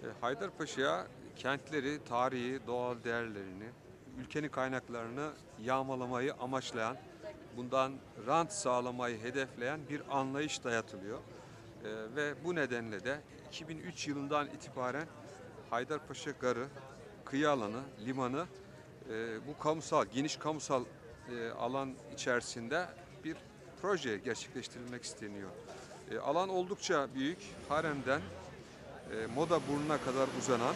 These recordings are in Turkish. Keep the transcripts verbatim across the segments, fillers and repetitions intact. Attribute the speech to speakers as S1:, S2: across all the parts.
S1: Haydarpaşa'ya kentleri, tarihi, doğal değerlerini, ülkenin kaynaklarını yağmalamayı amaçlayan, bundan rant sağlamayı hedefleyen bir anlayış dayatılıyor. Ee, ve bu nedenle de iki bin üç yılından itibaren Haydarpaşa Garı, kıyı alanı, limanı e, bu kamusal, geniş kamusal e, alan içerisinde bir proje gerçekleştirilmek isteniyor. E, alan oldukça büyük, haremden e, Moda Burnu'na kadar uzanan,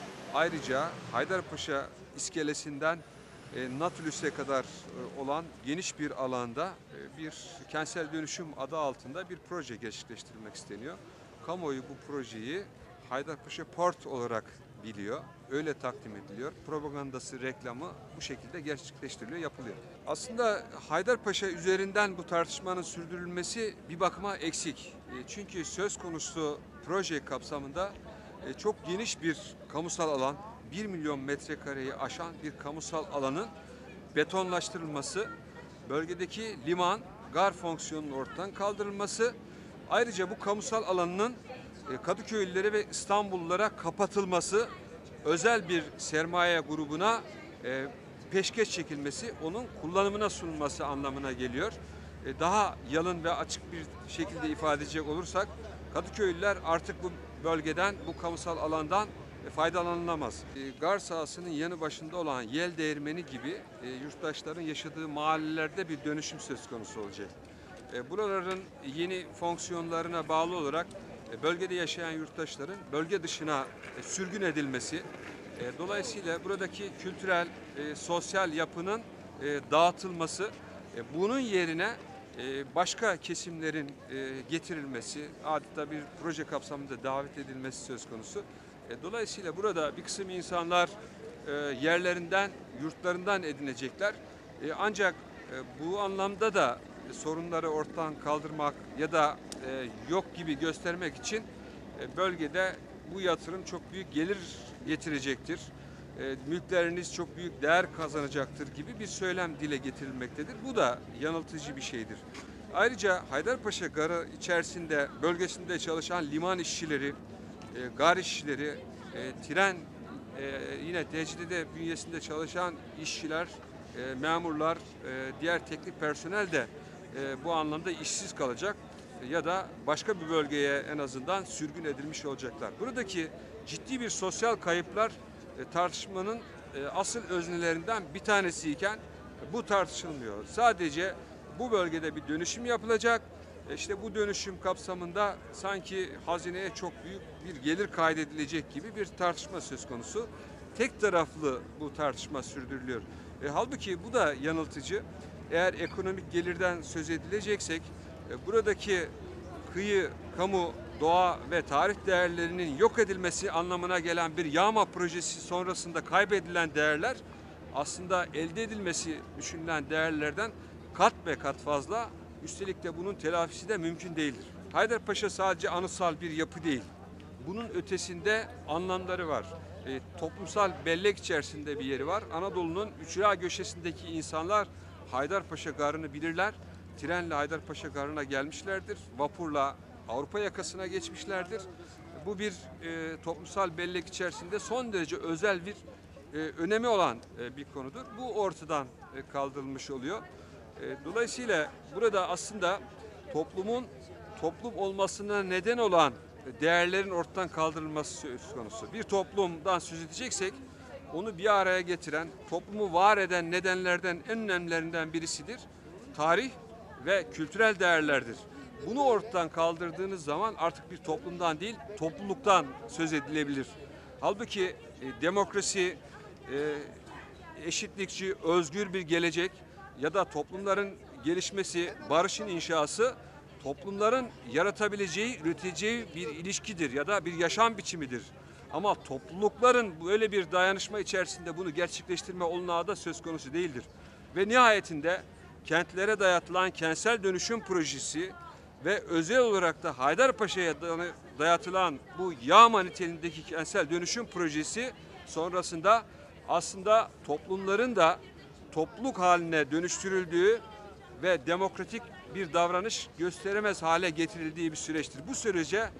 S1: ayrıca Haydarpaşa iskelesinden e, Natulus'e kadar e, olan geniş bir alanda e, bir kentsel dönüşüm adı altında bir proje gerçekleştirilmek isteniyor. Kamuoyu bu projeyi Haydarpaşa Port olarak biliyor. Öyle takdim ediliyor. Propagandası, reklamı bu şekilde gerçekleştiriliyor, yapılıyor. Aslında Haydarpaşa üzerinden bu tartışmanın sürdürülmesi bir bakıma eksik. E, çünkü söz konusu proje kapsamında e, çok geniş bir kamusal alan, bir milyon metrekareyi aşan bir kamusal alanın betonlaştırılması, bölgedeki liman, gar fonksiyonunun ortadan kaldırılması, ayrıca bu kamusal alanının e, Kadıköylülere ve İstanbullulara kapatılması, özel bir sermaye grubuna e, peşkeş çekilmesi, onun kullanımına sunulması anlamına geliyor. E, daha yalın ve açık bir şekilde ifade edecek olursak, Kadıköylüler artık bu bölgeden, bu kamusal alandan faydalanılamaz. E, gar sahasının yanı başında olan Yel Değirmeni gibi e, yurttaşların yaşadığı mahallelerde bir dönüşüm söz konusu olacak. E, buraların yeni fonksiyonlarına bağlı olarak e, bölgede yaşayan yurttaşların bölge dışına e, sürgün edilmesi, e, dolayısıyla buradaki kültürel, e, sosyal yapının e, dağıtılması, e, bunun yerine e, başka kesimlerin e, getirilmesi, adeta bir proje kapsamında davet edilmesi söz konusu. E, dolayısıyla burada bir kısım insanlar e, yerlerinden, yurtlarından edinecekler. E, ancak e, bu anlamda da e, sorunları ortadan kaldırmak ya da e, yok gibi göstermek için e, bölgede bu yatırım çok büyük gelir getirecektir. E, mülkleriniz çok büyük değer kazanacaktır gibi bir söylem dile getirilmektedir. Bu da yanıltıcı bir şeydir. Ayrıca Haydarpaşa Garı içerisinde, bölgesinde çalışan liman işçileri, e, gar işçileri, e, tren, e, yine Tecidide bünyesinde çalışan işçiler, e, memurlar, e, diğer teknik personel de e, bu anlamda işsiz kalacak ya da başka bir bölgeye en azından sürgün edilmiş olacaklar. Buradaki ciddi bir sosyal kayıplar e, tartışmanın e, asıl öznelerinden bir tanesiyken bu tartışılmıyor. Sadece bu bölgede bir dönüşüm yapılacak. İşte bu dönüşüm kapsamında sanki hazineye çok büyük bir gelir kaydedilecek gibi bir tartışma söz konusu. Tek taraflı bu tartışma sürdürülüyor. E, halbuki bu da yanıltıcı. Eğer ekonomik gelirden söz edileceksek, e, buradaki kıyı, kamu, doğa ve tarih değerlerinin yok edilmesi anlamına gelen bir yağma projesi sonrasında kaybedilen değerler aslında elde edilmesi düşünülen değerlerden kat be kat fazla. Üstelik de bunun telafisi de mümkün değildir. Haydarpaşa sadece anıtsal bir yapı değil. Bunun ötesinde anlamları var. E, toplumsal bellek içerisinde bir yeri var. Anadolu'nun ücra köşesindeki insanlar Haydarpaşa Garı'nı bilirler. Trenle Haydarpaşa Garı'na gelmişlerdir. Vapurla Avrupa yakasına geçmişlerdir. Bu bir e, toplumsal bellek içerisinde son derece özel bir e, önemi olan e, bir konudur. Bu ortadan e, kaldırılmış oluyor. E, dolayısıyla burada aslında toplumun toplum olmasına neden olan değerlerin ortadan kaldırılması söz konusu. Bir toplumdan söz edeceksek onu bir araya getiren, toplumu var eden nedenlerden en önemlilerinden birisidir. Tarih ve kültürel değerlerdir. Bunu ortadan kaldırdığınız zaman artık bir toplumdan değil, topluluktan söz edilebilir. Halbuki e, demokrasi, e, eşitlikçi, özgür bir gelecek ya da toplumların gelişmesi, barışın inşası toplumların yaratabileceği, üreteceği bir ilişkidir ya da bir yaşam biçimidir. Ama toplulukların böyle bir dayanışma içerisinde bunu gerçekleştirme olanağı da söz konusu değildir. Ve nihayetinde kentlere dayatılan kentsel dönüşüm projesi ve özel olarak da Haydarpaşa'ya dayatılan bu yağma niteliğindeki kentsel dönüşüm projesi sonrasında aslında toplumların da topluluk haline dönüştürüldüğü ve demokratik bir davranış gösteremez hale getirildiği bir süreçtir. Bu sürece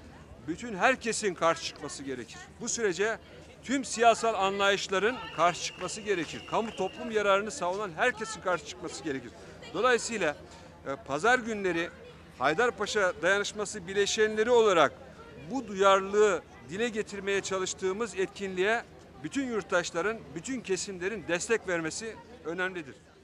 S1: bütün herkesin karşı çıkması gerekir. Bu sürece tüm siyasal anlayışların karşı çıkması gerekir. Kamu toplum yararını savunan herkesin karşı çıkması gerekir. Dolayısıyla e, pazar günleri Haydarpaşa Dayanışması bileşenleri olarak bu duyarlılığı dile getirmeye çalıştığımız etkinliğe bütün yurttaşların, bütün kesimlerin destek vermesi önemlidir.